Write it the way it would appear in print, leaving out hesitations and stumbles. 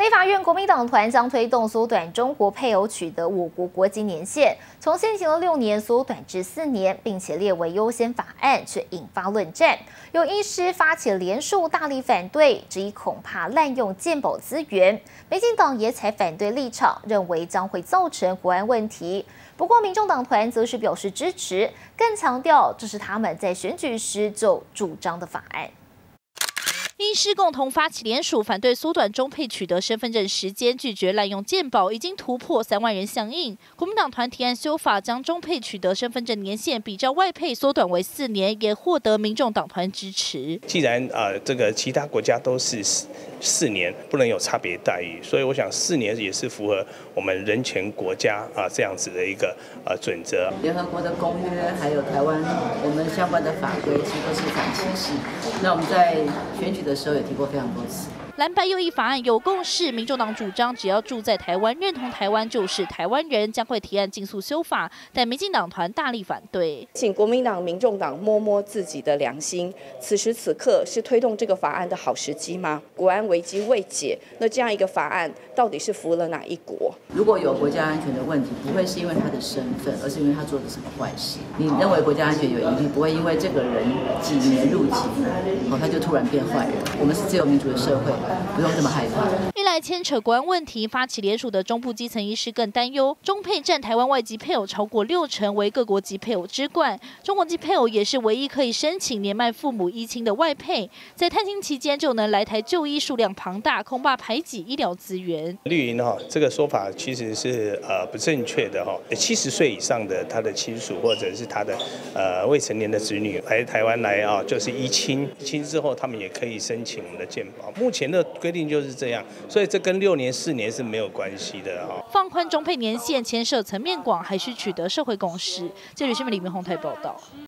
立法院国民党团将推动缩短中国配偶取得我国国籍年限，从现行的6年缩短至4年，并且列为优先法案，却引发论战。有医师发起联署大力反对，质疑恐怕滥用健保资源。民进党也采反对立场，认为将会造成国安问题。不过，民众党团则是表示支持，更强调这是他们在选举时就主张的法案。 医师共同发起联署，反对缩短中配取得身份证时间，拒绝滥用健保，已经突破3万人响应。国民党团提案修法，将中配取得身份证年限比照外配缩短为4年，也获得民众党团支持。 既然这个其他国家都是4年，不能有差别待遇，所以我想4年也是符合我们人权国家这样子的一个准则。 联合国的公约，还有台湾我们相关的法规，其实都是反歧视。那我们在选举的时候也提过非常多次。 蓝白右翼法案有共识，民众党主张只要住在台湾、认同台湾就是台湾人，将会提案尽速修法，但民进党团大力反对。 请国民党、民众党摸摸自己的良心，此时此刻是推动这个法案的好时机吗？国安危机未解，那这样一个法案到底是服了哪一国？如果有国家安全的问题，不会是因为他的身份，而是因为他做的什么坏事。你认为国家安全有疑虑，不会因为这个人几年入籍，他就突然变坏人。我们是自由民主的社会。 不用这么害怕。 一来牵扯国安问题，发起联署的中部基层医师更担忧，中配占台湾外籍配偶超过60%，为各国籍配偶之冠。中国籍配偶也是唯一可以申请年迈父母依亲的外配，在探亲期间就能来台就医，数量庞大，恐怕排挤医疗资源。 绿营这个说法其实是不正确的70岁以上的他的亲属或者是他的未成年的子女来台湾来就是依亲之后，他们也可以申请我们的健保。目前的规定就是这样，所以这跟6年、4年是没有关系的放宽中配年限牵涉层面广，还需取得社会共识。记者新闻李明宏台报道。